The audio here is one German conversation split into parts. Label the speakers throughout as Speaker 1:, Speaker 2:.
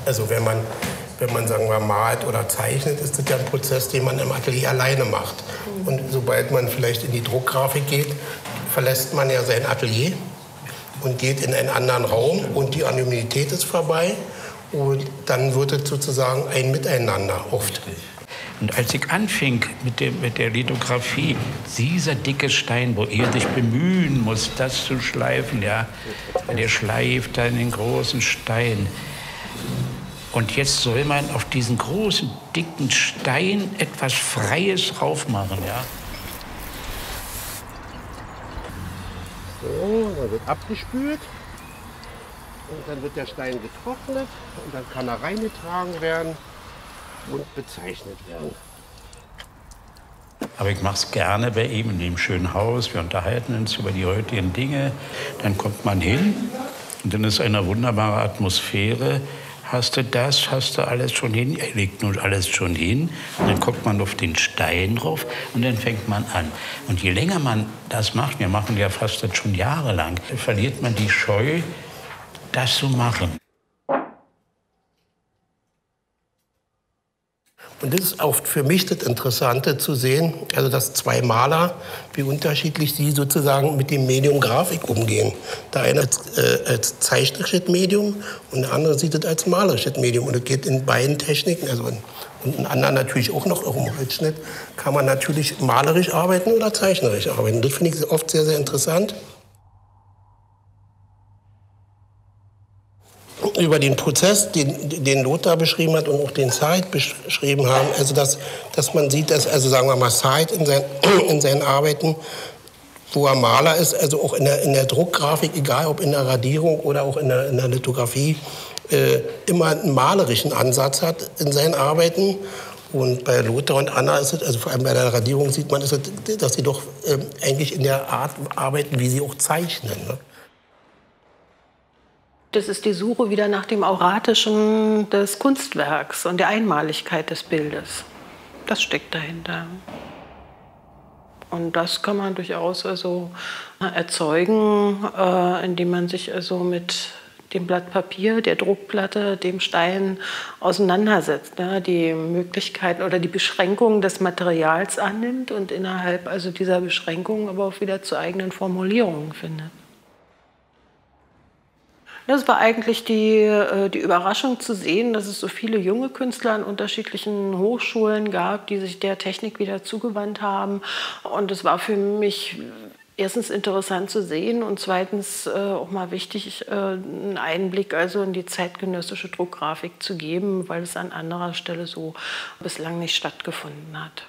Speaker 1: Also wenn man sagen wir, malt oder zeichnet, ist das ja ein Prozess, den man im Atelier alleine macht. Und sobald man vielleicht in die Druckgrafik geht, verlässt man ja sein Atelier und geht in einen anderen Raum und die Anonymität ist vorbei. Und dann wird es sozusagen ein Miteinander oft.
Speaker 2: Und als ich anfing mit der Lithografie, dieser dicke Stein, wo ihr dich bemühen muss, das zu schleifen, ja, der schleift dann den großen Stein. Und jetzt soll man auf diesen großen, dicken Stein etwas Freies drauf machen, ja.
Speaker 1: So, dann wird abgespült. Und dann wird der Stein getrocknet und dann kann er reingetragen werden und bezeichnet werden.
Speaker 2: Aber ich mache es gerne bei ihm in dem schönen Haus. Wir unterhalten uns über die heutigen Dinge. Dann kommt man hin und dann ist eine wunderbare Atmosphäre. Hast du das, hast du alles schon hin? Er legt nun alles schon hin. Und dann guckt man auf den Stein drauf und dann fängt man an. Und je länger man das macht, wir machen ja fast das schon jahrelang, verliert man die Scheu, das zu machen.
Speaker 1: Und das ist auch für mich das Interessante zu sehen, also dass zwei Maler, wie unterschiedlich sie sozusagen mit dem Medium Grafik umgehen. Der eine als zeichnerisches Medium und der andere sieht es als malerisches Medium. Und es geht in beiden Techniken, also und in anderen natürlich auch noch im Holzschnitt, kann man natürlich malerisch arbeiten oder zeichnerisch arbeiten. Das finde ich oft sehr, sehr interessant. Über den Prozess, den Lothar beschrieben hat und auch den Said beschrieben haben, also dass man sieht, dass, also sagen wir mal, Said in seinen Arbeiten, wo er Maler ist, also auch in der Druckgrafik, egal ob in der Radierung oder auch in der Lithografie, immer einen malerischen Ansatz hat in seinen Arbeiten. Und bei Lothar und Anna ist es, also vor allem bei der Radierung sieht man, dass sie doch eigentlich in der Art arbeiten, wie sie auch zeichnen. Ne?
Speaker 3: Das ist die Suche wieder nach dem Auratischen des Kunstwerks und der Einmaligkeit des Bildes. Das steckt dahinter. Und das kann man durchaus also erzeugen, indem man sich also mit dem Blatt Papier, der Druckplatte, dem Stein auseinandersetzt, ne? Die Möglichkeiten oder die Beschränkungen des Materials annimmt und innerhalb also dieser Beschränkungen aber auch wieder zu eigenen Formulierungen findet. Das war eigentlich die Überraschung zu sehen, dass es so viele junge Künstler an unterschiedlichen Hochschulen gab, die sich der Technik wieder zugewandt haben. Und es war für mich erstens interessant zu sehen und zweitens auch mal wichtig, einen Einblick also in die zeitgenössische Druckgrafik zu geben, weil es an anderer Stelle so bislang nicht stattgefunden hat.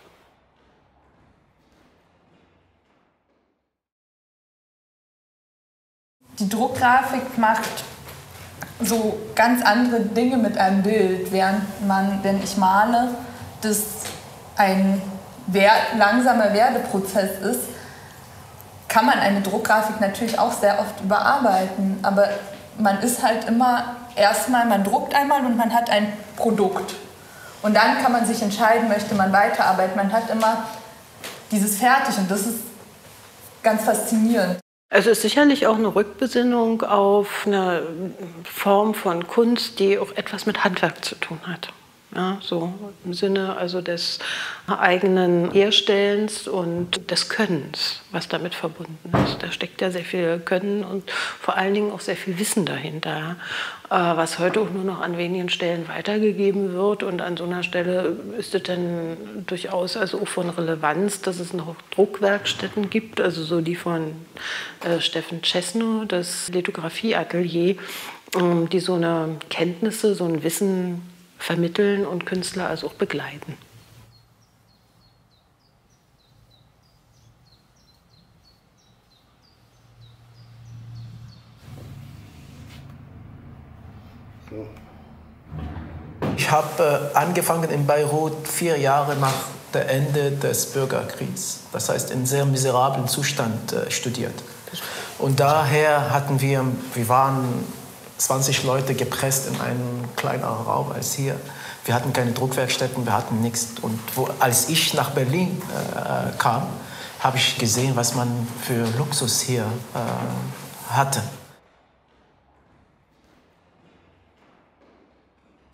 Speaker 4: Die Druckgrafik macht so ganz andere Dinge mit einem Bild, während man, wenn ich male, das ein langsamer Werdeprozess ist, kann man eine Druckgrafik natürlich auch sehr oft überarbeiten. Aber man ist halt immer erstmal, man druckt einmal und man hat ein Produkt. Und dann kann man sich entscheiden, möchte man weiterarbeiten. Man hat immer dieses Fertig und das ist ganz faszinierend.
Speaker 3: Also es ist sicherlich auch eine Rückbesinnung auf eine Form von Kunst, die auch etwas mit Handwerk zu tun hat. Ja, so im Sinne also des eigenen Herstellens und des Könnens, was damit verbunden ist. Da steckt ja sehr viel Können und vor allen Dingen auch sehr viel Wissen dahinter, was heute auch nur noch an wenigen Stellen weitergegeben wird. Und an so einer Stelle ist es dann durchaus also auch von Relevanz, dass es noch Druckwerkstätten gibt, also so die von Steffen Czesno, das Lithografieatelier, die so eine Kenntnisse, so ein Wissen vermitteln und Künstler also auch begleiten.
Speaker 5: Ich habe angefangen in Beirut 4 Jahre nach dem Ende des Bürgerkriegs. Das heißt, in sehr miserablen Zustand studiert. Und daher hatten wir waren 20 Leute gepresst in einen kleineren Raum als hier. Wir hatten keine Druckwerkstätten, wir hatten nichts. Und als ich nach Berlin kam, habe ich gesehen, was man für Luxus hier hatte.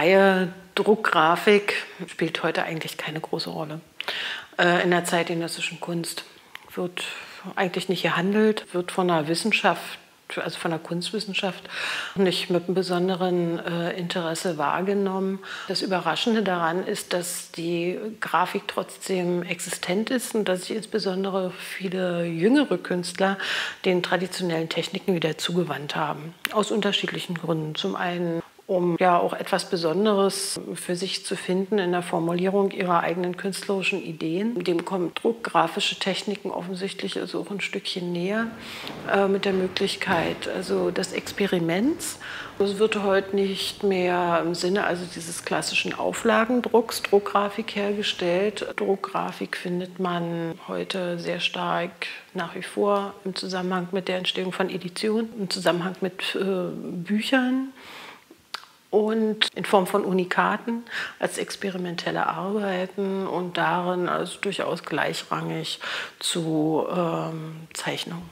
Speaker 3: freie Druckgrafik spielt heute eigentlich keine große Rolle. In der zeitgenössischen Kunst wird eigentlich nicht gehandelt, wird von der Wissenschaft, also von der Kunstwissenschaft, nicht mit einem besonderen Interesse wahrgenommen. Das Überraschende daran ist, dass die Grafik trotzdem existent ist und dass sich insbesondere viele jüngere Künstler den traditionellen Techniken wieder zugewandt haben. Aus unterschiedlichen Gründen. Zum einen, um ja auch etwas Besonderes für sich zu finden in der Formulierung ihrer eigenen künstlerischen Ideen. Dem kommen druckgrafische Techniken offensichtlich also auch ein Stückchen näher mit der Möglichkeit also des Experiments. Es wird heute nicht mehr im Sinne also dieses klassischen Auflagendrucks Druckgrafik hergestellt. Druckgrafik findet man heute sehr stark nach wie vor im Zusammenhang mit der Entstehung von Editionen, im Zusammenhang mit Büchern. Und in Form von Unikaten als experimentelle Arbeiten und darin also durchaus gleichrangig zu Zeichnungen.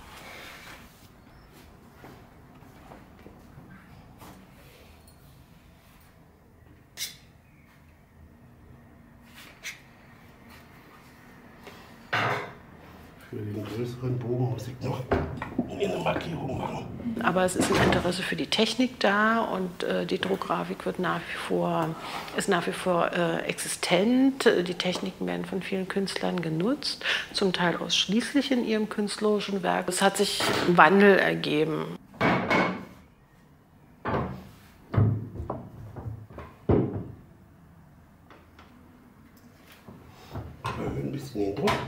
Speaker 1: Für den größeren Bogen muss ich noch eine Markierung machen.
Speaker 3: Aber es ist ein Interesse für die Technik da und die Druckgrafik ist nach wie vor existent. Die Techniken werden von vielen Künstlern genutzt, zum Teil ausschließlich in ihrem künstlerischen Werk. Es hat sich ein Wandel ergeben.
Speaker 1: Erhöhen ein bisschen den Druck.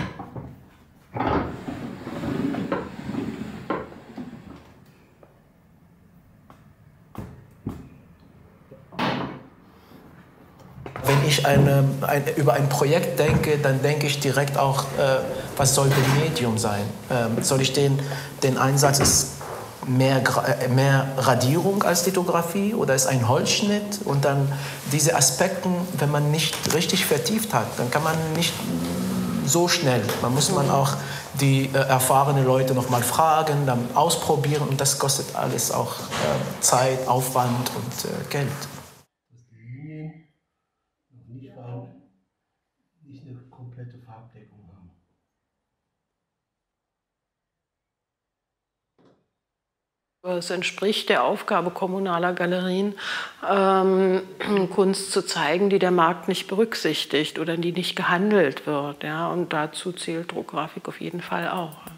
Speaker 5: Wenn ich über ein Projekt denke, dann denke ich direkt auch, was soll das Medium sein? Soll ich den Einsatz ist mehr Radierung als Lithografie oder ist ein Holzschnitt? Und dann diese Aspekte, wenn man nicht richtig vertieft hat, dann kann man nicht so schnell. Man muss auch die erfahrenen Leute noch mal fragen, dann ausprobieren und das kostet alles auch Zeit, Aufwand und Geld.
Speaker 1: Nicht eine komplette Farbdeckung haben.
Speaker 3: Es entspricht der Aufgabe kommunaler Galerien, Kunst zu zeigen, die der Markt nicht berücksichtigt oder die nicht gehandelt wird. Ja? Und dazu zählt Druckgrafik auf jeden Fall auch.